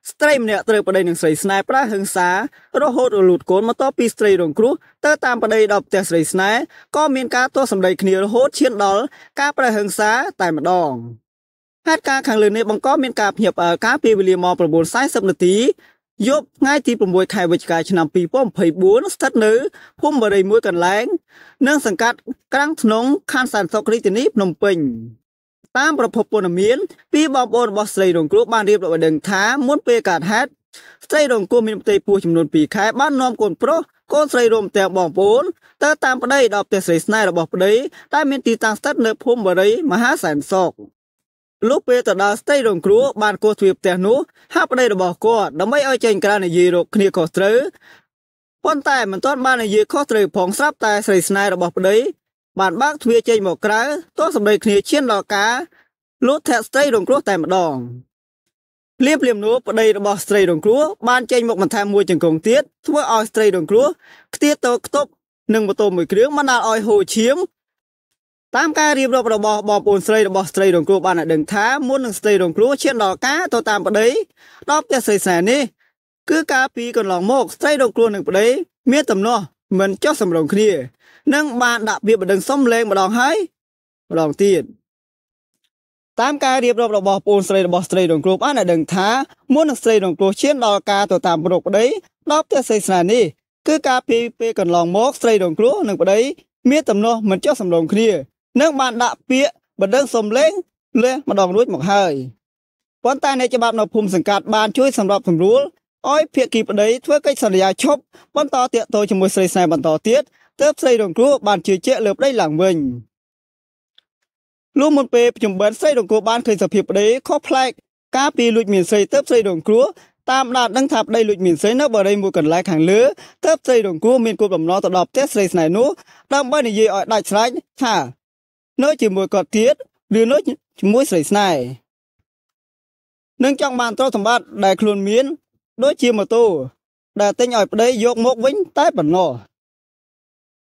ស្ត្រីម្នាក់ត្រូវប្តីនឹងស្រីស្នេហ៍ប្រាហឹង្សារហូតរលូតកូនមកតពីស្ត្រីរងគ្រោះទៅតាមប្តីដល់ផ្ទះស្រីស្នេហ៍ក៏មានការទាស់សម្ដីគ្នារហូតឈានដល់ការប្រហឹង្សាតែម្ដងហេតុការណ៍ខាងលើនេះបង្កមានការភ្ញាក់ផ្អើលការពីវេលាម៉ោង 9:40 នាទីយប់ថ្ងៃទី 6 ខែវិច្ឆិកាឆ្នាំ 2024 ស្ថិតនៅភូមិបរិយមួយកន្លែងនិងសង្កាត់ក្រាំងធ្នងខណ្ឌសែនសុខរាជធានីភ្នំពេញតាមប្រភពព័ត៌មានពីបងប្អូនរបស់ស្រីរងគ្រោះបានរៀបរាប់ឲ្យដឹងថាមុនពេលកើតហេតុស្ត្រីរងគ្រោះមានផ្ទៃពោះចំនួន 2 ខែបាននាំកូនប្រុសកូនស្រីរួមទាំងបងប្អូនទៅតាមប្តីដល់ផ្ទះស្រីស្នេហ៍របស់ប្តីដែលមានទីតាំងស្ថិតនៅភូមិបរិយមហាសែនសុខលុះពេលទៅដល់ស្ត្រីរងគ្រោះបានកោសទ្វារផ្ទះនោះហាក់ប្តីរបស់គាត់ដើម្បីឲ្យចេញក្រៅនិយាយរកគ្នាខុសត្រូវប៉ុន្តែមិនទាន់បាននិយាយខុសត្រូវផងស្រាប់តែស្រីស្នេហ៍របស់ប្តីបានបើកទ្វារចេញមកក្រៅទាស់សម្ដីគ្នាឈានដល់ការលូតធាក់ស្ត្រីរងគ្រោះតែម្ដងភ្លាមនោះប្តីរបស់ស្ត្រីរងគ្រោះបានចេញមកបន្ថែមមួយចង្កងទៀតធ្វើឲ្យស្ត្រីរងគ្រោះខ្ទាតទៅខ្ទប់នឹងម៉ូតូមួយគ្រឿងបណ្ដាលឲ្យហូរឈាមតាមការរៀបរាប់របស់បងប្អូនស្រីរបស់ស្ត្រីរងគ្រោះបានដឹងថាមុននឹងស្ត្រីរងគ្រោះឈានដល់ការទៅតាមប្តីដល់ផ្ទះស្រីស្នេហ៍នេះគឺកាលពីកន្លងមកស្ត្រីរងគ្រោះនឹងប្តីមានទំនាស់មិនចុះសម្រុងគ្នានិងបានដាក់ពាក្យបណ្ដឹងសុំលេងម្ដងហើយម្ដងទៀតតាមការរៀបរាប់របស់ប្អូនស្រីរបស់ស្ត្រីរងគ្រោះបានដឹងថាមុននឹងស្រីរងគ្រោះឈានដល់ការទៅតាមរកប្តីដល់ផ្ទះស្រីស្នេហ៍នេះគឺកាលពីពេលកន្លងមកស្រីរងគ្រោះនិងប្តីមានទំនាស់មិនចុះសម្រុងគ្នានិងបានដាក់ពាក្យបណ្ដឹងសុំលេងលេះម្ដងរួចមកហើយប៉ុន្តែអ្នកច្បាប់នៅភូមិសង្កាត់បានជួយសម្របសម្រួលឲ្យភាគីប្តីធ្វើកិច្ចសន្យាឈប់បន្តតាក់ទងជាមួយស្រីស្នេហ៍បន្តទៀតទើបស្រីរងគ្រោះបានជឿជាក់លើប្តីឡើងវិញលុះមុនពេលប្រជុំបិណ្ឌស្រីរងគ្រោះបានឃើញសភាពប្តីខុសប្លែកការពីលួចមានស្រីទើបស្រីរងគ្រោះតាមដានដឹងថាប្តីលួចមានស្រីនៅបរិយាមួយកន្លែងខាងលើទើបស្រីរងគ្រោះមានគោលបំណងទៅដល់ផ្ទះស្រីស្នេហ៍នោះដើម្បីនិយាយឲ្យដាច់ស្រេចថានៅជាមួយគាត់ទៀតឬនៅជាមួយស្រីស្នេហ៍នឹងចង់បានទ្រព្យសម្បត្តិដែលខ្លួនមានដូចជាម៉ូតូដែលទិញឲ្យប្តីយកមកវិញតែប៉ុណ្ណោះ